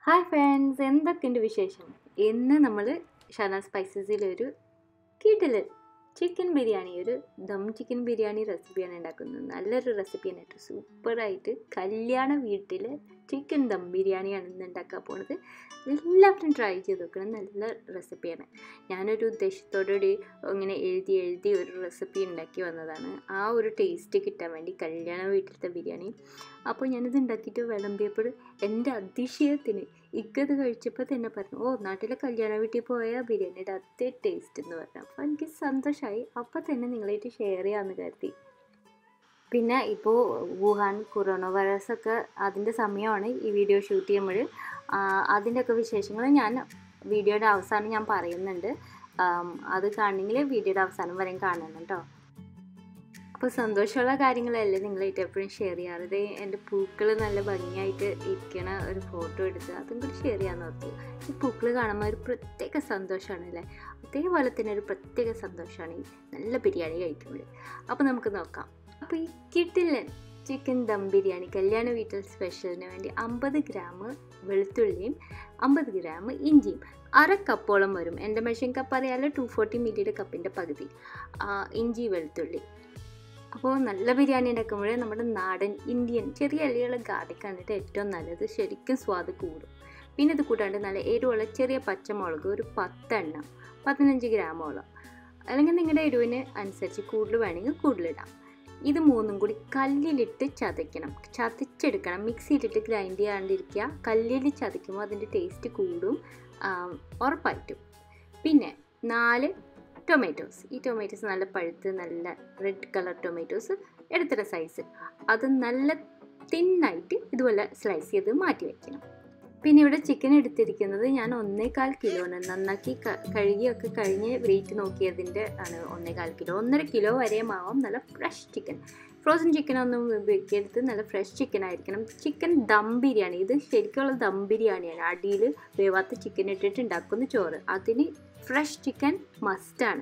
Hi friends, എന്തൊക്കെയുണ്ട് വിശേഷം? ഇന്ന് നമ്മൾ ഷാന സ്പൈസസിലൊരു കിടിലൻ ചിക്കൻ ബിരിയാണി, ഒരു ദം ചിക്കൻ ബിരിയാണി റെസിപ്പിയാണ് ഉണ്ടാക്കുന്നത്. നല്ലൊരു റെസിപ്പിയാണ് കേട്ടോ, സൂപ്പറായിട്ട് കല്യാണ വീട്ടിൽ ചിക്കൻ ദം ബിരിയാണിയാണ് ഇന്ന് ഉണ്ടാക്കാൻ പോണത്. എല്ലാവരും ട്രൈ ചെയ്ത് നോക്കണം, നല്ല റെസിപ്പിയാണ്. ഞാനൊരു ഉദ്ദേശത്തോടുകൂടി ഇങ്ങനെ എഴുതി ഒരു റെസിപ്പി ഉണ്ടാക്കി വന്നതാണ്, ആ ഒരു ടേസ്റ്റ് കിട്ടാൻ വേണ്ടി കല്യാണ വീട്ടിലത്തെ ബിരിയാണി. അപ്പോൾ ഞാനിത് ഉണ്ടാക്കിയിട്ട് വിളമ്പിയപ്പോൾ എൻ്റെ അതിശയത്തിന് ഇക്കത് കഴിച്ചപ്പോൾ തന്നെ പറഞ്ഞു, ഓ നാട്ടിലെ കല്യാണ വീട്ടിൽ പോയ ബിരിയാണിയുടെ അതേ ടേസ്റ്റ് എന്ന് പറഞ്ഞു. അപ്പോൾ എനിക്ക് സന്തോഷമായി. അപ്പോൾ തന്നെ നിങ്ങളായിട്ട് ഷെയർ ചെയ്യാമെന്ന് കരുതി. പിന്നെ ഇപ്പോൾ വുഹാൻ കൊറോണ വൈറസൊക്കെ അതിൻ്റെ സമയമാണ് ഈ വീഡിയോ ഷൂട്ട് ചെയ്യുമ്പോൾ. അതിൻ്റെയൊക്കെ വിശേഷങ്ങൾ ഞാൻ വീഡിയോയുടെ അവസാനം ഞാൻ പറയുന്നുണ്ട്. അത് കാണണമെങ്കിൽ വീഡിയോയുടെ അവസാനം വരെയും കാണണം കേട്ടോ. അപ്പോൾ സന്തോഷമുള്ള കാര്യങ്ങളല്ലേ നിങ്ങളായിട്ട് എപ്പോഴും ഷെയർ ചെയ്യാറ്. എൻ്റെ പൂക്കൾ നല്ല ഭംഗിയായിട്ട് ഇരിക്കണ ഒരു ഫോട്ടോ എടുത്ത് അതും കൂടി ഷെയർ ചെയ്യാമെന്ന് ഓർത്തു. ഈ പൂക്കൾ കാണുമ്പോൾ ഒരു പ്രത്യേക സന്തോഷമാണ് അല്ലേ, അതേപോലെ തന്നെ ഒരു പ്രത്യേക സന്തോഷമാണ് ഈ നല്ല ബിരിയാണി കഴിക്കുമ്പോൾ. അപ്പോൾ നമുക്ക് നോക്കാം. അപ്പോൾ ഈ കിടിലൻ ചിക്കൻ ദം ബിരിയാണി കല്യാണ വീട്ടിൽ സ്പെഷ്യലിന് വേണ്ടി 50 ഗ്രാം വെളുത്തുള്ളിയും 50 ഗ്രാം ഇഞ്ചിയും, അര കപ്പോളം വരും. എൻ്റെ മെഷീൻ കപ്പ് അറിയാലോ, 240 ml കപ്പിൻ്റെ പകുതി ഇഞ്ചി വെളുത്തുള്ളി. അപ്പോൾ നല്ല ബിരിയാണി ഉണ്ടാക്കുമ്പോൾ നമ്മുടെ നാടൻ ഇന്ത്യൻ ചെറിയ അല്ലിയുള്ള ഗാർലിക്കാണ് ഏറ്റവും നല്ലത്, ശരിക്കും സ്വാദ് കൂടും. പിന്നെ ഇത് കൂടാണ്ട് നല്ല എരിവുള്ള ചെറിയ പച്ചമുളക് ഒരു 10 എണ്ണം, 15 ഗ്രാമോളം, അല്ലെങ്കിൽ നിങ്ങളുടെ എരിവിന് അനുസരിച്ച് കൂടുതൽ വേണമെങ്കിൽ കൂടുതലിടാം. ഇത് മൂന്നും കൂടി കല്ലിലിട്ട് ചതച്ചെടുക്കണം. മിക്സിയിലിട്ട് ഗ്രൈൻഡ് ചെയ്യാണ്ടിരിക്കുക. കല്ലിൽ ചതയ്ക്കുമ്പോൾ അതിൻ്റെ ടേസ്റ്റ് കൂടും ഉറപ്പായിട്ടും. പിന്നെ 4 ടൊമാറ്റോസ്. ഈ ടൊമാറ്റോസ് നല്ല പഴുത്ത് നല്ല റെഡ് കളർ ടൊമാറ്റോസ് എടുത്തിട്ട സൈസ്, അത് നല്ല തിന്നായിട്ട് ഇതുപോലെ സ്ലൈസ് ചെയ്ത് മാറ്റി വയ്ക്കണം. പിന്നെ ഇവിടെ ചിക്കൻ എടുത്തിരിക്കുന്നത് ഞാൻ 1.25 കിലോന് നന്നാക്കി കഴുകിയൊക്കെ കഴിഞ്ഞ് വെയിറ്റ് നോക്കിയതിൻ്റെ ആണ് 1.25 കിലോ. 1.5 കിലോ വരെയും ആവാം. നല്ല ഫ്രഷ് ചിക്കൻ, ഫ്രോസൺ ചിക്കനൊന്നും ഉപയോഗിക്കരുത്, നല്ല ഫ്രഷ് ചിക്കൻ ആയിരിക്കണം. ചിക്കൻ ദം ബിരിയാണി, ഇത് ശരിക്കുള്ള ദം ബിരിയാണിയാണ്. അടിയിൽ വേവാത്ത ചിക്കൻ ഇട്ടിട്ട് ഉണ്ടാക്കുന്ന ചോറ്, അതിന് ഫ്രഷ് ചിക്കൻ മസ്റ്റാണ്.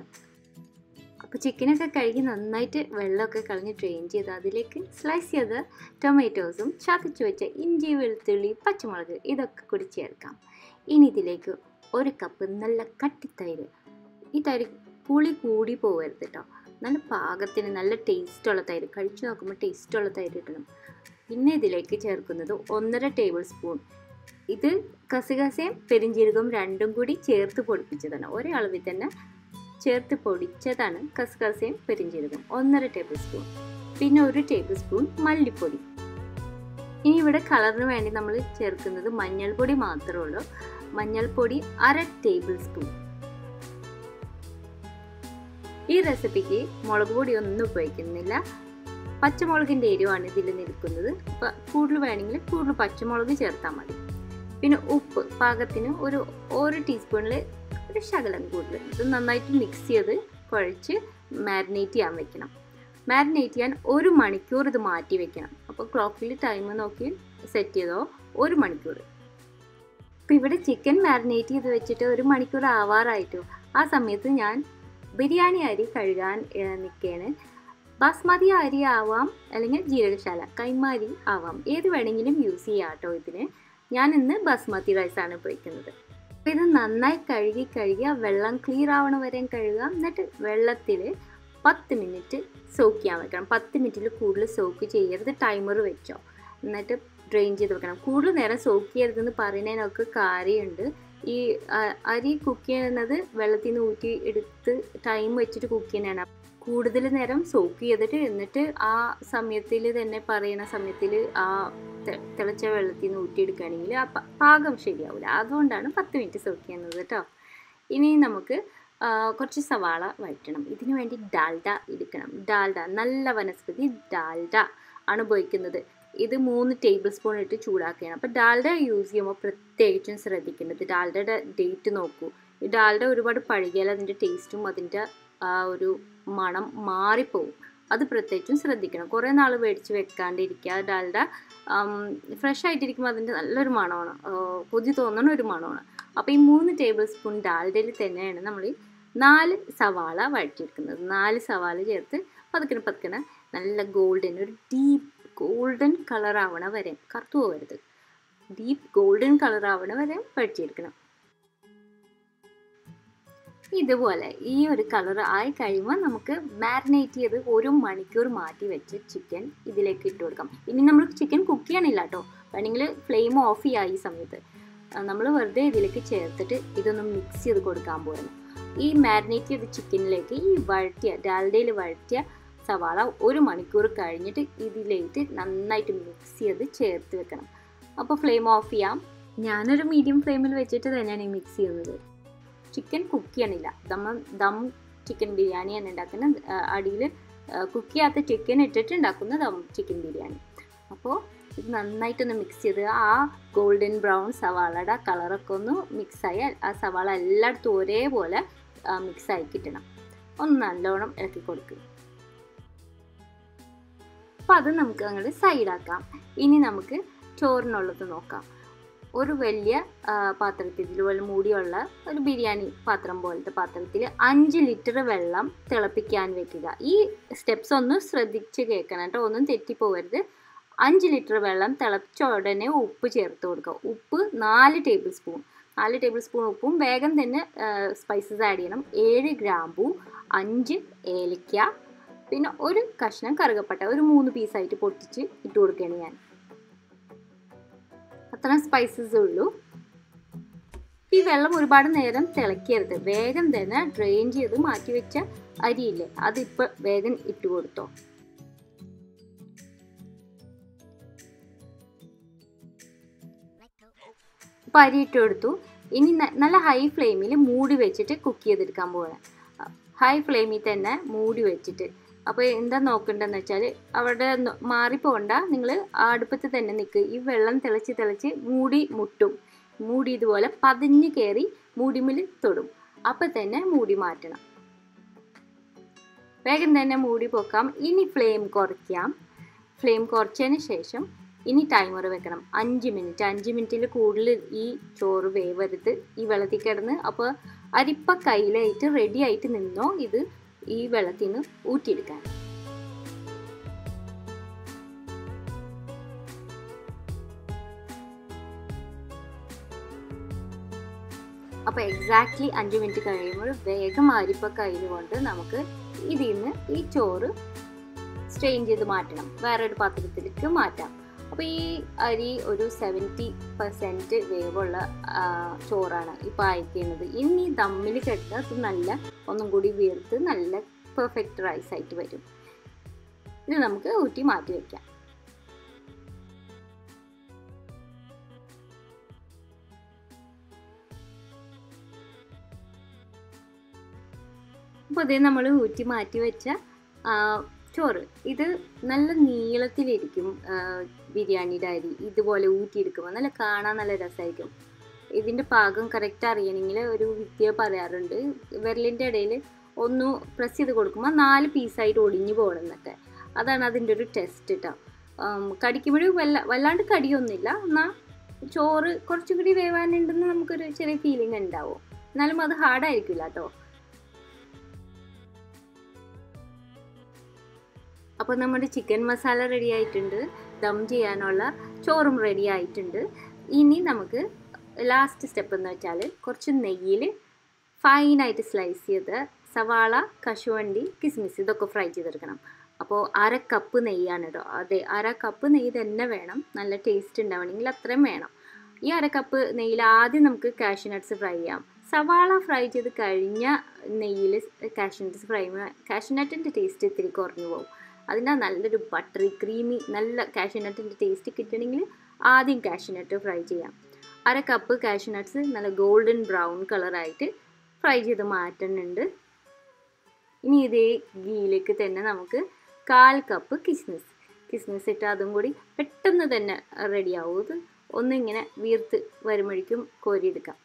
അപ്പോൾ ചിക്കനൊക്കെ കഴുകി നന്നായിട്ട് വെള്ളമൊക്കെ കളഞ്ഞ് ഡ്രെയിൻ ചെയ്ത് അതിലേക്ക് സ്ലൈസ് ചെയ്ത ടൊമാറ്റോസും ചതച്ച് വെച്ച ഇഞ്ചി വെളുത്തുള്ളി പച്ചമുളക് ഇതൊക്കെ കൂടി ചേർക്കാം. ഇനി ഇതിലേക്ക് 1 കപ്പ് നല്ല കട്ടിത്തൈര്. ഈ തൈര് പുളി കൂടി പോകരുത് കേട്ടോ, നല്ല പാകത്തിന് നല്ല ടേസ്റ്റുള്ള തൈര്, കഴിച്ചു നോക്കുമ്പോൾ ടേസ്റ്റുള്ള തൈര് ഇടണം. പിന്നെ ഇതിലേക്ക് ചേർക്കുന്നത് 1.5 ടേബിൾ സ്പൂൺ, ഇത് കസകസയും പെരിഞ്ജീരകവും രണ്ടും കൂടി ചേർത്ത് പൊടിപ്പിച്ചതാണ്. ഒരേ അളവിൽ തന്നെ ചേർത്ത് പൊടിച്ചതാണ് കസകസയും പെരിഞ്ജീരകവും, 1.5 ടേബിൾ സ്പൂൺ. പിന്നെ 1 ടേബിൾ സ്പൂൺ മല്ലിപ്പൊടി. ഇനി ഇവിടെ കളറിന് വേണ്ടി നമ്മൾ ചേർക്കുന്നത് മഞ്ഞൾപ്പൊടി മാത്രമേ ഉള്ളൂ. മഞ്ഞൾപ്പൊടി 1/2 ടേബിൾ സ്പൂൺ. ഈ റെസിപ്പിക്ക് മുളക് പൊടി ഒന്നും ഉപയോഗിക്കുന്നില്ല, പച്ചമുളകിൻ്റെ എരിവാണ് ഇതിൽ നിൽക്കുന്നത്. അപ്പോൾ കൂടുതൽ വേണമെങ്കിൽ കൂടുതൽ പച്ചമുളക് ചേർത്താൽ മതി. പിന്നെ ഉപ്പ് പാകത്തിന് ഒരു ടീസ്പൂണിൽ ഒരു ശകലം കൂടുതൽ. ഇത് നന്നായിട്ട് മിക്സ് ചെയ്ത് കുഴച്ച് മാരിനേറ്റ് ചെയ്യാൻ വെക്കണം. മാരിനേറ്റ് ചെയ്യാൻ 1 മണിക്കൂർ ഇത് മാറ്റി വെക്കണം. അപ്പോൾ ക്ലോക്കിൽ ടൈം നോക്കി സെറ്റ് ചെയ്തോ, 1 മണിക്കൂർ. അപ്പോൾ ഇവിടെ ചിക്കൻ മാരിനേറ്റ് ചെയ്ത് വെച്ചിട്ട് 1 മണിക്കൂർ ആവാറായിട്ടു. ആ സമയത്ത് ഞാൻ ബിരിയാണി അരി കഴുകാൻ നിൽക്കുകയാണ്. ബാസ്മതി അരി ആവാം, അല്ലെങ്കിൽ ജീരകശാല കൈമ അരി ആവാം, ഏത് വേണമെങ്കിലും യൂസ് ചെയ്യാം കേട്ടോ. ഇതിന് ഞാൻ ഇന്ന് ബാസ്മതി റൈസാണ് ഉപയോഗിക്കുന്നത്. അപ്പോൾ ഇത് നന്നായി കഴുകി ആ വെള്ളം ക്ലിയർ ആവണ വരെയും കഴുകാം. എന്നിട്ട് വെള്ളത്തിൽ 10 മിനിറ്റ് സോക്ക് ചെയ്യാൻ വെക്കണം. 10 മിനിറ്റിൽ കൂടുതൽ സോക്ക് ചെയ്യരുത്, ടൈമർ വെച്ചോ. എന്നിട്ട് ഡ്രെയിൻ ചെയ്ത് വെക്കണം. കൂടുതൽ നേരം സോക്ക് ചെയ്യരുതെന്ന് പറയുന്നതിനൊക്കെ കാര്യമുണ്ട്. ഈ അരി കുക്ക് ചെയ്യുന്നത് വെള്ളത്തിൽ നിന്ന് ഊറ്റി എടുത്ത് ടൈം വെച്ചിട്ട് കുക്ക് ചെയ്യുന്നതാണ്. കൂടുതൽ നേരം സോക്ക് ചെയ്തിട്ട് എന്നിട്ട് ആ സമയത്തിൽ തന്നെ പറയുന്ന സമയത്തിൽ ആ തിളച്ച വെള്ളത്തിൽ നിന്ന് ഊറ്റിയെടുക്കുകയാണെങ്കിൽ ആ പാകം ശരിയാവില്ല. അതുകൊണ്ടാണ് 10 മിനിറ്റ് സോക്ക് ചെയ്യുന്നത് കേട്ടോ. ഇനി നമുക്ക് കുറച്ച് സവാള വഴറ്റണം. ഇതിനു വേണ്ടി ഡാൽഡ എടുക്കണം. ഡാൽഡ നല്ല വനസ്പതി ഡാൽഡ ആണ് ഉപയോഗിക്കുന്നത്. ഇത് 3 ടേബിൾ സ്പൂൺ ഇട്ട് ചൂടാക്കുകയാണ്. അപ്പോൾ ഡാൽഡ യൂസ് ചെയ്യുമ്പോൾ പ്രത്യേകിച്ചും ശ്രദ്ധിക്കേണ്ടത് ഡാൽഡയുടെ ഡേറ്റ് നോക്കൂ. ഈ ഡാൽഡ ഒരുപാട് പഴകിയാൽ അതിൻ്റെ ടേസ്റ്റും അതിൻ്റെ ആ ഒരു മണം മാറിപ്പോവും. അത് പ്രത്യേകിച്ചും ശ്രദ്ധിക്കണം. കുറേ നാൾ മേടിച്ച് വെക്കാണ്ടിരിക്കുക. ഡാൽഡ ഫ്രഷ് ആയിട്ടിരിക്കുമ്പോൾ അതിൻ്റെ നല്ലൊരു മണമാണ്, കൊതി തോന്നുന്ന ഒരു മണമാണ്. അപ്പോൾ ഈ 3 ടേബിൾ സ്പൂൺ ഡാൽഡയിൽ തന്നെയാണ് നമ്മൾ 4 സവാള വഴറ്റിയെടുക്കുന്നത്. 4 സവാള ചേർത്ത് പതുക്കനെ നല്ല ഗോൾഡൻ, ഒരു ഡീപ്പ് ഗോൾഡൻ കളർ ആവണ വരെ, കറുത്തു പോകരുത്, ഡീപ്പ് ഗോൾഡൻ കളർ ആവണ വരെ വഴറ്റിയെടുക്കണം. ഇതുപോലെ ഈ ഒരു കളർ ആയി കഴിയുമ്പോൾ നമുക്ക് മാരിനേറ്റ് ചെയ്ത് 1 മണിക്കൂർ മാറ്റി വെച്ച് ചിക്കൻ ഇതിലേക്ക് ഇട്ട് കൊടുക്കാം. ഇനി നമ്മൾ ചിക്കൻ കുക്ക് ചെയ്യണില്ല കേട്ടോ, വേണമെങ്കിൽ ഫ്ലെയിം ഓഫ് ചെയ്യാം. ഈ സമയത്ത് നമ്മൾ വെറുതെ ഇതിലേക്ക് ചേർത്തിട്ട് ഇതൊന്ന് മിക്സ് ചെയ്ത് കൊടുക്കാൻ പോകുന്നു. ഈ മാരിനേറ്റ് ചെയ്ത ചിക്കനിലേക്ക് ഈ ഡാൽഡയിൽ വഴറ്റിയ സവാള 1 മണിക്കൂർ കഴിഞ്ഞിട്ട് ഇതിലേക്ക് നന്നായിട്ട് മിക്സ് ചെയ്ത് ചേർത്ത് വെക്കണം. അപ്പോൾ ഫ്ലെയിം ഓഫ് ചെയ്യാം. ഞാനൊരു മീഡിയം ഫ്ലെയിമിൽ വെച്ചിട്ട് തന്നെയാണ് ഈ മിക്സ് ചെയ്യുന്നത്. ചിക്കൻ കുക്ക് ചെയ്യണില്ല, ദം ചിക്കൻ ബിരിയാണിയാണ് ഉണ്ടാക്കുന്നത്. അടിയിൽ കുക്ക് ചെയ്യാത്ത ചിക്കൻ ഇട്ടിട്ട് ഉണ്ടാക്കുന്ന ദം ചിക്കൻ ബിരിയാണി. അപ്പോൾ ഇത് നന്നായിട്ടൊന്ന് മിക്സ് ചെയ്ത് ആ ഗോൾഡൻ ബ്രൗൺ സവാളയുടെ കളറൊക്കെ ഒന്ന് മിക്സായി ആ സവാള എല്ലായിടത്തും ഒരേപോലെ മിക്സായി കിട്ടണം. ഒന്ന് നല്ലോണം ഇളക്കി കൊടുക്കുക. അപ്പോൾ അത് നമുക്ക് അങ്ങോട്ട് സൈഡാക്കാം. ഇനി നമുക്ക് ചോറിനുള്ളത് നോക്കാം. ഒരു വലിയ പാത്രത്തിൽ ഇതുപോലെ മൂടിയുള്ള ഒരു ബിരിയാണി പാത്രം പോലത്തെ പാത്രത്തിൽ 5 ലിറ്റർ വെള്ളം തിളപ്പിക്കാൻ വെക്കുക. ഈ സ്റ്റെപ്സ് ഒന്ന് ശ്രദ്ധിച്ച് കേൾക്കണം കേട്ടോ, ഒന്നും തെറ്റിപ്പോകരുത്. 5 ലിറ്റർ വെള്ളം തിളച്ച ഉടനെ ഉപ്പ് ചേർത്ത് കൊടുക്കുക. ഉപ്പ് 4 ടേബിൾ സ്പൂൺ ഉപ്പും വേഗം തന്നെ സ്പൈസസ് ആഡ് ചെയ്യണം. 7 ഗ്രാമ്പൂ, 5 ഏലക്ക, പിന്നെ ഒരു കഷ്ണം കറുകപ്പട്ട, ഒരു 3 പീസായിട്ട് പൊട്ടിച്ച് ഇട്ട് കൊടുക്കുകയാണ് ഞാൻ. അത്ര സ്പൈസസ് ഉള്ളൂ. ഈ വെള്ളം ഒരുപാട് നേരം തിളക്കരുത്, വേഗം തന്നെ ഡ്രെയിൻ ചെയ്ത് മാറ്റി വെച്ച അരിയില്ലേ അതിപ്പോൾ വേഗം ഇട്ട് കൊടുത്തോ. ഇപ്പം അരി ഇട്ട് കൊടുത്തു. ഇനി നല്ല ഹൈ ഫ്ലെയിമിൽ മൂടി വെച്ചിട്ട് കുക്ക് ചെയ്തെടുക്കാൻ പോകണം. ഹൈ ഫ്ലെയിമിൽ തന്നെ മൂടി വെച്ചിട്ട്. അപ്പോൾ എന്താ നോക്കേണ്ടതെന്ന് വെച്ചാൽ അവിടെ മാറിപ്പോകണ്ട, നിങ്ങൾ അടുപ്പത്ത് തന്നെ നിൽക്കുക. ഈ വെള്ളം തിളച്ച് മൂടി മുട്ടും. മൂടി ഇതുപോലെ പതിഞ്ഞ് കയറി മൂടിമിൽ തൊടും. അപ്പം തന്നെ മൂടി മാറ്റണം. വേഗം തന്നെ മൂടി പൊക്കാം. ഇനി ഫ്ലെയിം കുറയ്ക്കാം. ഫ്ലെയിം കുറച്ചതിന് ശേഷം ഇനി ടൈമർ വെക്കണം 5 മിനിറ്റ്. 5 മിനിറ്റിൽ കൂടുതൽ ഈ ചോറ് വേവരുത് ഈ വെള്ളത്തിൽ കിടന്ന്. അപ്പോൾ അരിപ്പ കയ്യിലായിട്ട് റെഡി ആയിട്ട് നിന്നോ ഇത് ഈ വെള്ളത്തിൽ നിന്ന് ഊറ്റിയെടുക്കാൻ. അപ്പോൾ എക്സാക്ട്ലി 5 മിനിറ്റ് കഴിയുമ്പോൾ വേഗം അരിപ്പ കയ്യിൽ കൊണ്ട് നമുക്ക് ഇതിൽ നിന്ന് ഈ ചോറ് സ്ട്രെയിൻ ചെയ്ത് മാറ്റണം, വേറൊരു പാത്രത്തിലേക്ക് മാറ്റാം. അപ്പോൾ ഈ അരി ഒരു 70% വേവുള്ള ചോറാണ് ഇപ്പോൾ അയക്കുന്നത്. ഇനി ദമ്മിൽ കെട്ടാൽ അത് നല്ല ഒന്നും കൂടി വീർത്ത് നല്ല പെർഫെക്റ്റ് റൈസ് ആയിട്ട് വരും. ഇത് നമുക്ക് ഊറ്റി മാറ്റി വയ്ക്കാം. അപ്പോൾ അതേ നമ്മൾ ഊറ്റി മാറ്റി വെച്ച ചോറ് ഇത് നല്ല നീളത്തിലിരിക്കും. ബിരിയാണിയുടെ അരി ഇതുപോലെ ഊറ്റിയെടുക്കുമ്പോൾ നല്ല കാണാൻ നല്ല രസമായിരിക്കും. ഇതിൻ്റെ പാകം കറക്റ്റ് അറിയണമെങ്കിൽ ഒരു വിദ്യ പറയാറുണ്ട്, വിരലിൻ്റെ ഇടയിൽ ഒന്ന് പ്രസ് ചെയ്ത് കൊടുക്കുമ്പോൾ 4 പീസായിട്ട് ഒടിഞ്ഞു പോകണമെന്നൊക്കെ. അതാണ് അതിൻ്റെ ഒരു ടെസ്റ്റ് കേട്ടോ. കടിക്കുമ്പോഴും വല്ലാണ്ട് കടിയൊന്നുമില്ല, എന്നാൽ ചോറ് കുറച്ചും കൂടി വേവാനുണ്ടെന്ന് നമുക്കൊരു ചെറിയ ഫീലിംഗ് ഉണ്ടാവും. എന്നാലും അത് ഹാർഡായിരിക്കില്ല കേട്ടോ. അപ്പോൾ നമ്മുടെ ചിക്കൻ മസാല റെഡി ആയിട്ടുണ്ട്, ദം ചെയ്യാനുള്ള ചോറും റെഡി ആയിട്ടുണ്ട്. ഇനി നമുക്ക് ലാസ്റ്റ് സ്റ്റെപ്പ് എന്ന് വെച്ചാൽ കുറച്ച് നെയ്യിൽ ഫൈനായിട്ട് സ്ലൈസ് ചെയ്ത് സവാള, കശുവണ്ടി, കിസ്മിസ് ഇതൊക്കെ ഫ്രൈ ചെയ്തെടുക്കണം. അപ്പോൾ 1/2 കപ്പ് നെയ്യാണ് കേട്ടോ. അതെ, 1/2 കപ്പ് നെയ്യ് തന്നെ വേണം, നല്ല ടേസ്റ്റ് ഉണ്ടാവണമെങ്കിൽ അത്രയും വേണം. ഈ 1/2 കപ്പ് നെയ്യിൽ ആദ്യം നമുക്ക് കാഷ്യൂ നട്ട്സ് ഫ്രൈ ചെയ്യാം. സവാള ഫ്രൈ ചെയ്ത് കഴിഞ്ഞ നെയ്യിൽ കാഷ്യൂ നട്ട്സ് ഫ്രൈ ചെയ്യുമ്പോൾ കാഷ്യൂ നട്ടിൻ്റെ ടേസ്റ്റ് ഇത്തിരി കുറഞ്ഞു പോകും. അതിൻ്റെ നല്ലൊരു ബട്ടറി ക്രീമി നല്ല കാഷ്യൂ നട്ടിൻ്റെ ടേസ്റ്റ് കിട്ടണമെങ്കിൽ ആദ്യം കാഷ്യൂ നട്ട് ഫ്രൈ ചെയ്യാം. 1/2 കപ്പ് കാഷ്യൂ നട്ട്സ് നല്ല ഗോൾഡൻ ബ്രൗൺ കളറായിട്ട് ഫ്രൈ ചെയ്ത് മാറ്റുന്നുണ്ട്. ഇനി ഇതേ ഗീയിലേക്ക് തന്നെ നമുക്ക് 1/4 കപ്പ് കിസ്മിസ് ഇട്ട് അതും കൂടി പെട്ടെന്ന് തന്നെ റെഡിയാവും. ഇത് ഒന്നിങ്ങനെ വീർത്ത് വരുമ്പോഴേക്കും കോരിയെടുക്കാം.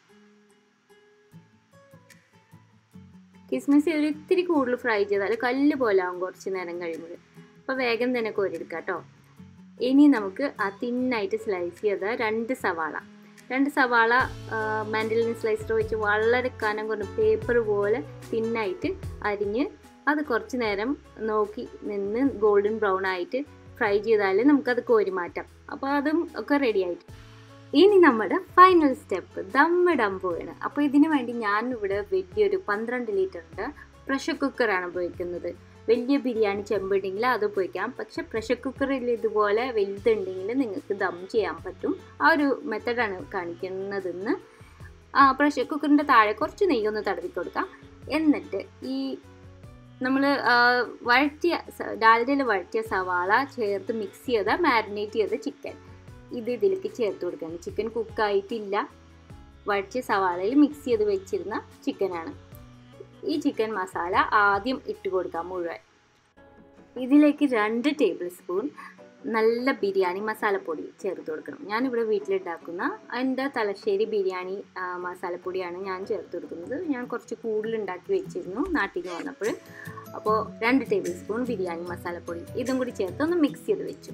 കിസ്മിസ് ഒരു ഇത്തിരി കൂടുതൽ ഫ്രൈ ചെയ്താൽ കല്ല് പോലെ ആകും കുറച്ച് നേരം കഴിയുമ്പോൾ. അപ്പോൾ വേഗം തന്നെ കോരിയെടുക്കാം കേട്ടോ. ഇനി നമുക്ക് ആ തിന്നായിട്ട് സ്ലൈസ് ചെയ്ത 2 സവാള മാൻഡലിൻ സ്ലൈസർ വെച്ച് വളരെ കനം കൊണ്ട് പേപ്പർ പോലെ തിന്നായിട്ട് അരിഞ്ഞ് അത് കുറച്ച് നേരം നോക്കി നിന്ന് ഗോൾഡൻ ബ്രൗൺ ആയിട്ട് ഫ്രൈ ചെയ്താൽ നമുക്കത് കോരി മാറ്റാം. അപ്പോൾ അതും ഒക്കെ റെഡി ആയിട്ട്. ഇനി നമ്മുടെ ഫൈനൽ സ്റ്റെപ്പ് ദമ്മിടാൻ പോവുകയാണ്. അപ്പോൾ ഇതിനു വേണ്ടി ഞാൻ ഇവിടെ വലിയൊരു 12 ലിറ്ററിൻ്റെ പ്രഷർ കുക്കറാണ് ഉപയോഗിക്കുന്നത്. വലിയ ബിരിയാണി ചെമ്പുണ്ടെങ്കിൽ അത് ഉപയോഗിക്കാം. പക്ഷെ പ്രഷർ കുക്കറിൽ ഇതുപോലെ വലുതുണ്ടെങ്കിൽ നിങ്ങൾക്ക് ദം ചെയ്യാൻ പറ്റും. ആ ഒരു മെത്തഡാണ് കാണിക്കുന്നതെന്ന്. പ്രഷർ കുക്കറിൻ്റെ താഴെ കുറച്ച് നെയ്യൊന്ന് തടവി കൊടുക്കാം. എന്നിട്ട് ഈ നമ്മൾ ഡാൽഡയിൽ വഴറ്റിയ സവാള ചേർത്ത് മിക്സ് ചെയ്ത മാരിനേറ്റ് ചെയ്ത ചിക്കൻ ഇതിലേക്ക് ചേർത്ത് കൊടുക്കണം. ചിക്കൻ കുക്കായിട്ടില്ല, വഴറ്റിയ സവാളയിൽ മിക്സ് ചെയ്ത് വെച്ചിരുന്ന ചിക്കനാണ്. ഈ ചിക്കൻ മസാല ആദ്യം ഇട്ട് കൊടുക്കാം മുഴുവൻ. ഇതിലേക്ക് 2 ടേബിൾ സ്പൂൺ നല്ല ബിരിയാണി മസാലപ്പൊടി ചേർത്ത് കൊടുക്കണം. ഞാനിവിടെ വീട്ടിലുണ്ടാക്കുന്ന എൻ്റെ തലശ്ശേരി ബിരിയാണി മസാലപ്പൊടിയാണ് ഞാൻ ചേർത്ത് കൊടുക്കുന്നത്. ഞാൻ കുറച്ച് കൂടുതലുണ്ടാക്കി വെച്ചിരുന്നു നാട്ടിൽ വന്നപ്പോൾ. അപ്പോൾ 2 ടേബിൾ സ്പൂൺ ബിരിയാണി മസാലപ്പൊടി ഇതും കൂടി ചേർത്ത് ഒന്ന് മിക്സ് ചെയ്ത് വെച്ചു.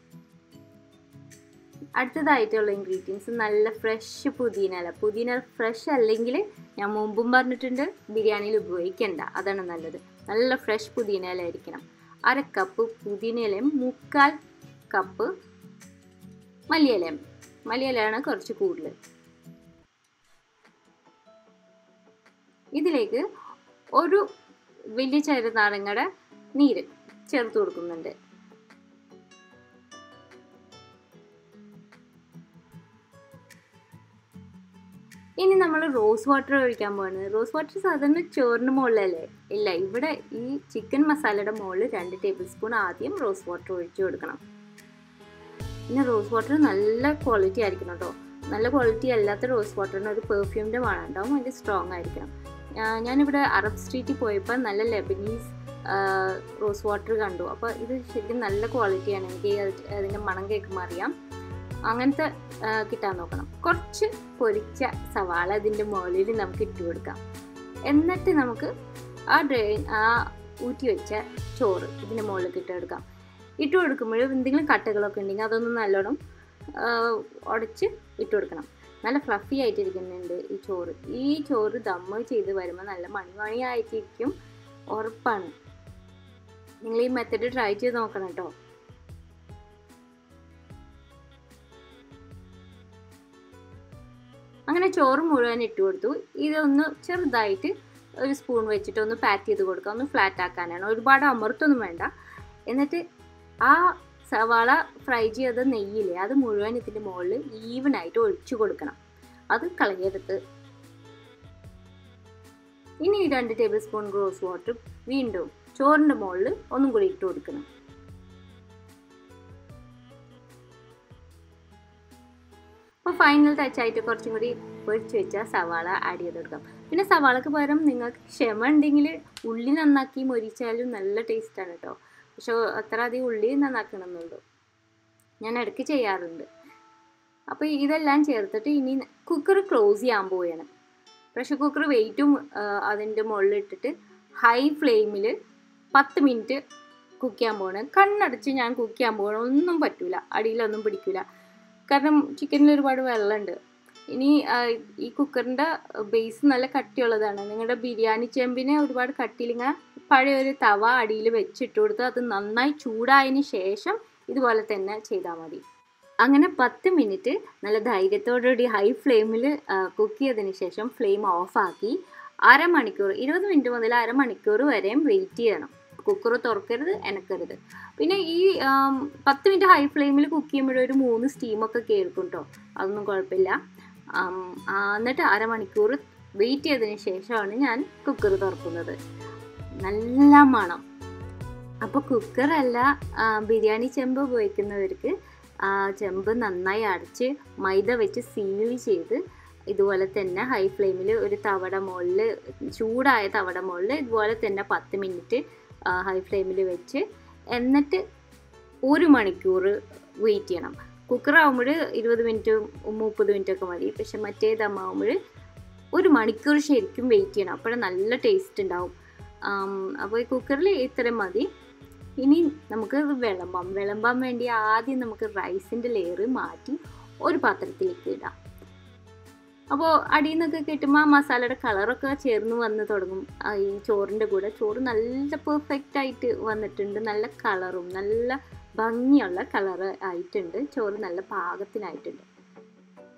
അടുത്തതായിട്ടുള്ള ഇൻഗ്രീഡിയൻസ് നല്ല ഫ്രഷ് പുതിന ഫ്രഷ് അല്ലെങ്കിൽ ഞാൻ മുമ്പും പറഞ്ഞിട്ടുണ്ട് ബിരിയാണിയിൽ ഉപയോഗിക്കേണ്ട, അതാണ് നല്ലത്. നല്ല ഫ്രഷ് പുതിന ഇല ആയിരിക്കണം. 1/2 കപ്പ് പുതിന ഇലയും 3/4 കപ്പ് മല്ലിയിലയാണ് കുറച്ച് കൂടുതൽ. ഇതിലേക്ക് ഒരു വലിയ ചെറുനാരങ്ങയുടെ നീര് ചേർത്ത് കൊടുക്കുന്നുണ്ട്. ഇനി നമ്മൾ റോസ് വാട്ടർ ഒഴിക്കാൻ പോകുന്നത്. റോസ് വാട്ടർ സാധാരണ ചോറിന് മുകളിലല്ലേ? ഇല്ല, ഇവിടെ ഈ ചിക്കൻ മസാലയുടെ മുകളിൽ 2 ടേബിൾ സ്പൂൺ ആദ്യം റോസ് വാട്ടർ ഒഴിച്ചു കൊടുക്കണം. പിന്നെ റോസ് വാട്ടർ നല്ല ക്വാളിറ്റി ആയിരിക്കണം കേട്ടോ. നല്ല ക്വാളിറ്റി അല്ലാത്ത റോസ് വാട്ടറിന് ഒരു പെർഫ്യൂമിൻ്റെ മണം ഉണ്ടാവും, അതിൻ്റെ സ്ട്രോങ് ആയിരിക്കണം. ഞാനിവിടെ അറബ് സ്ട്രീറ്റിൽ പോയപ്പോൾ നല്ല ലെബനീസ് റോസ് വാട്ടർ കണ്ടു. അപ്പോൾ ഇത് ശരിക്കും നല്ല ക്വാളിറ്റിയാണ്. എനിക്ക് അതിൻ്റെ മണം കേൾക്കുമ്പോൾ അറിയാം. അങ്ങനത്തെ കിട്ടാൻ നോക്കണം. കുറച്ച് പൊരിച്ച സവാള ഇതിൻ്റെ മുകളിൽ നമുക്ക് ഇട്ട് കൊടുക്കാം. എന്നിട്ട് നമുക്ക് ആ ഊറ്റി വെച്ച ചോറ് ഇതിൻ്റെ മുകളിലേക്ക് ഇട്ട് കൊടുക്കാം. ഇട്ട് കൊടുക്കുമ്പോൾ എന്തെങ്കിലും കട്ടകളൊക്കെ ഉണ്ടെങ്കിൽ അതൊന്നും നല്ലോണം ഉടച്ച് ഇട്ട് കൊടുക്കണം. നല്ല ഫ്ലഫി ആയിട്ടിരിക്കുന്നുണ്ട് ഈ ചോറ് ദമ്മ് ചെയ്ത് വരുമ്പോൾ നല്ല മണിയായിട്ടിരിക്കും, ഉറപ്പാണ്. നിങ്ങൾ ഈ മെത്തഡ് ട്രൈ ചെയ്ത് നോക്കണം കേട്ടോ. അങ്ങനെ ചോറ് മുഴുവൻ ഇട്ട് കൊടുത്തു. ഇതൊന്ന് ചെറുതായിട്ട് ഒരു സ്പൂൺ വെച്ചിട്ട് ഒന്ന് പാറ്റ് ചെയ്ത് കൊടുക്കുക. ഒന്ന് ഫ്ലാറ്റ് ആക്കാനാണ്, ഒരുപാട് അമർത്തൊന്നും വേണ്ട. എന്നിട്ട് ആ സവാള ഫ്രൈ ചെയ്ത നെയ്യില്ലേ അത് മുഴുവൻ ഇതിൻ്റെ മുകളിൽ ഈവനായിട്ട് ഒഴിച്ചു കൊടുക്കണം. അത് കളയരുത്. ഇനി 2 ടേബിൾ സ്പൂൺ റോസ് വാട്ടർ വീണ്ടും ചോറിൻ്റെ മുകളിൽ ഒന്നും കൂടി ഇട്ട് കൊടുക്കണം. അപ്പോൾ ഫൈനൽ ടച്ചായിട്ട് കുറച്ചും കൂടി പൊരിച്ച് വെച്ചാൽ സവാള ആഡ് ചെയ്ത് കൊടുക്കാം. പിന്നെ സവാളക്ക് പകരം നിങ്ങൾക്ക് ക്ഷമ ഉണ്ടെങ്കിൽ ഉള്ളി നന്നാക്കി മൊരിച്ചാലും നല്ല ടേസ്റ്റാണ് കേട്ടോ. പക്ഷെ അത്ര അധികം ഉള്ളി നന്നാക്കണമെന്നുള്ളൂ, ഞാൻ ഇടയ്ക്ക് ചെയ്യാറുണ്ട്. അപ്പോൾ ഇതെല്ലാം ചേർത്തിട്ട് ഇനി കുക്കർ ക്ലോസ് ചെയ്യാൻ പോവുകയാണ്. പ്രഷർ കുക്കർ വെയിറ്റും അതിൻ്റെ മുകളിലിട്ടിട്ട് ഹൈ ഫ്ലെയിമിൽ 10 മിനിറ്റ് കുക്ക് ചെയ്യാൻ പോകണം. കണ്ണടച്ച് ഞാൻ കുക്ക് ചെയ്യാൻ പോകണം, ഒന്നും പറ്റില്ല, അടിയിലൊന്നും പിടിക്കില്ല. കാരണം ചിക്കനിൽ ഒരുപാട് വെള്ളമുണ്ട്. ഇനി ഈ കുക്കറിൻ്റെ ബേസ് നല്ല കട്ടിയുള്ളതാണ്. നിങ്ങളുടെ ബിരിയാണി ചെമ്പിനെ ഒരുപാട് കട്ടിയിലിങ്ങനെ പഴയൊരു തവ അടിയിൽ വെച്ചിട്ട് കൊടുത്ത് അത് നന്നായി ചൂടായതിന് ശേഷം ഇതുപോലെ തന്നെ ചെയ്താൽ മതി. അങ്ങനെ 10 മിനിറ്റ് നല്ല ധൈര്യത്തോടുകൂടി ഹൈ ഫ്ലെയിമിൽ കുക്ക് ചെയ്തതിന് ശേഷം ഫ്ലെയിം ഓഫാക്കി അരമണിക്കൂർ 20 മിനിറ്റ് മുതൽ അരമണിക്കൂർ വരെയും വെയിറ്റ് ചെയ്യണം. കുക്കർ തുറക്കരുത്, എനക്കരുത്. പിന്നെ ഈ 10 മിനിറ്റ് ഹൈ ഫ്ലെയിമിൽ കുക്ക് ചെയ്യുമ്പോഴൊരു 3 സ്റ്റീമൊക്കെ കേൾക്കും കേട്ടോ, അതൊന്നും കുഴപ്പമില്ല. എന്നിട്ട് അരമണിക്കൂർ വെയിറ്റ് ചെയ്തതിന് ശേഷമാണ് ഞാൻ കുക്കർ തുറക്കുന്നത്. നല്ല മണം. അപ്പോൾ കുക്കറല്ല ബിരിയാണി ചെമ്പ് ഉപയോഗിക്കുന്നവർക്ക് ചെമ്പ് നന്നായി അടച്ച് മൈദ വെച്ച് സീൽ ചെയ്ത് ഇതുപോലെ തന്നെ ഹൈ ഫ്ലെയിമിൽ ഒരു തവട മുകളിൽ ചൂടായ തവട മുകളിൽ ഇതുപോലെ തന്നെ 10 മിനിറ്റ് ഹൈ ഫ്ലെയിമിൽ വെച്ച് എന്നിട്ട് 1 മണിക്കൂർ വെയിറ്റ് ചെയ്യണം. കുക്കറാകുമ്പോൾ 20 മിനിറ്റ് 30 മിനിറ്റൊക്കെ മതി. പക്ഷെ മറ്റേ ദമ്മാകുമ്പോൾ 1 മണിക്കൂർ ശരിക്കും വെയിറ്റ് ചെയ്യണം, അപ്പോഴേ നല്ല ടേസ്റ്റ് ഉണ്ടാവും. അപ്പോൾ ഈ കുക്കറിൽ ഇത്രയും മതി. ഇനി നമുക്ക് വിളമ്പാൻ വേണ്ടി ആദ്യം നമുക്ക് റൈസിൻ്റെ ലെയർ മാറ്റി ഒരു പാത്രത്തിലേക്ക് ഇടാം. അപ്പോൾ അടിയിൽ നിന്നൊക്കെ കിട്ടുമ്പോൾ ആ മസാലയുടെ കളറൊക്കെ ചേർന്ന് വന്ന് തുടങ്ങും. ഈ ചോറിൻ്റെ കൂടെ ചോറ് നല്ല പെർഫെക്റ്റ് ആയിട്ട് വന്നിട്ടുണ്ട്. നല്ല കളറും നല്ല ഭംഗിയുള്ള കളറ് ആയിട്ടുണ്ട്. ചോറ് നല്ല പാകത്തിനായിട്ടുണ്ട്.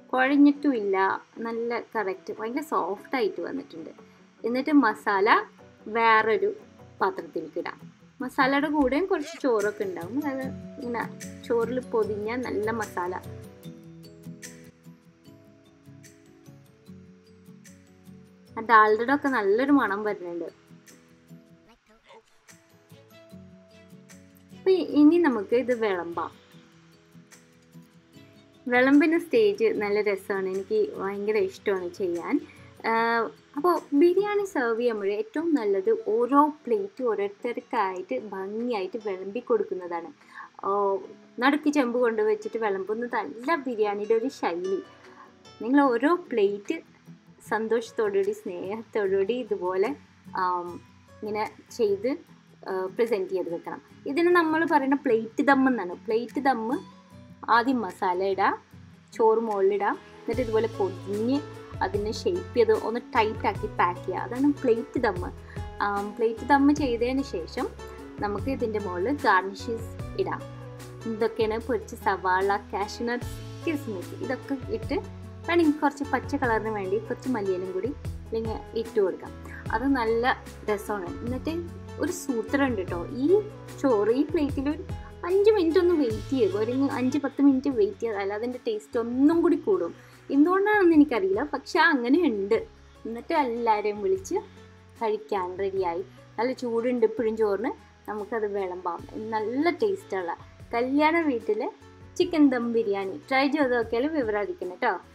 കുഴഞ്ഞിട്ടുമില്ല, നല്ല കറക്റ്റ് ഭയങ്കര സോഫ്റ്റായിട്ട് വന്നിട്ടുണ്ട്. എന്നിട്ട് മസാല വേറൊരു പാത്രത്തിലേക്ക് ഇടാം. മസാലയുടെ കൂടെയും കുറച്ച് ചോറൊക്കെ ഉണ്ടാവും. അത് ഇങ്ങനെ ചോറിൽ പൊതിഞ്ഞ നല്ല മസാല. ആ ഡാൽഡയുടെ ഒക്കെ നല്ലൊരു മണം വരുന്നുണ്ട്. അപ്പം ഇനി നമുക്ക് ഇത് വിളമ്പാം. വിളമ്പിന് സ്റ്റേജ് നല്ല രസമാണ്, എനിക്ക് ഭയങ്കര ഇഷ്ടമാണ് ചെയ്യാൻ. അപ്പോൾ ബിരിയാണി സെർവ് ചെയ്യുമ്പോൾ ഏറ്റവും നല്ലത് ഓരോ പ്ലേറ്റ് ഓരോരുത്തർക്കായിട്ട് ഭംഗിയായിട്ട് വിളമ്പി കൊടുക്കുന്നതാണ്. നടുക്ക് ചെമ്പ് കൊണ്ട് വെച്ചിട്ട് വിളമ്പുന്നതല്ല ബിരിയാണിയുടെ ഒരു ശൈലി. നിങ്ങൾ ഓരോ പ്ലേറ്റ് സന്തോഷത്തോടുകൂടി സ്നേഹത്തോടുകൂടി ഇതുപോലെ ഇങ്ങനെ ചെയ്ത് പ്രസൻറ്റ് ചെയ്ത് വെക്കണം. ഇതിന് നമ്മൾ പറയുന്ന പ്ലേറ്റ് ദം എന്നാണ്. പ്ലേറ്റ് ദമ്മ് ആദ്യം മസാല ഇടാം, ചോറ് മുകളിലിടാം, എന്നിട്ട് ഇതുപോലെ പൊതിഞ്ഞ് അതിനെ ഷേപ്പ് ചെയ്ത് ഒന്ന് ടൈറ്റാക്കി പാക്ക് ചെയ്യുക. അതാണ് പ്ലേറ്റ് ദമ്മ്. പ്ലേറ്റ് ദമ്മ് ചെയ്തതിന് ശേഷം നമുക്ക് ഇതിൻ്റെ മുകളിൽ ഗാർണിഷസ് ഇടാം. ഇതൊക്കെയാണ് പൊരിച്ച സവാള, കാഷ്യൂനട്ട്സ്, കിസ്മിസ്, ഇതൊക്കെ ഇട്ട് വേണമെങ്കിൽ കുറച്ച് പച്ച കളറിന് വേണ്ടി കുറച്ച് മല്ലിയിലും കൂടി അല്ലെങ്കിൽ ഇട്ട് കൊടുക്കാം. അത് നല്ല രസമാണ്. എന്നിട്ട് ഒരു സൂത്രം ഉണ്ട് കേട്ടോ, ഈ ചോറ് ഈ പ്ലേറ്റിൽ ഒരു 5 മിനിറ്റ് ഒന്ന് വെയിറ്റ് ചെയ്യുക. ഒരു 5-10 മിനിറ്റ് വെയിറ്റ് ചെയ്താൽ അതിൻ്റെ ടേസ്റ്റ് ഒന്നും കൂടി കൂടും. എന്തുകൊണ്ടാണെന്ന് എനിക്കറിയില്ല, പക്ഷെ അങ്ങനെ ഉണ്ട്. എന്നിട്ട് എല്ലാവരെയും വിളിച്ച് കഴിക്കാൻ റെഡിയായി. നല്ല ചൂടുണ്ട് ഇപ്പോഴും ചോറിന്. നമുക്കത് വിളമ്പാം. നല്ല ടേസ്റ്റുള്ള കല്യാണ വീട്ടിലെ ചിക്കൻ ദം ബിരിയാണി ട്രൈ ചെയ്ത് നോക്കിയാൽ വിവരം അറിയിക്കണം കേട്ടോ.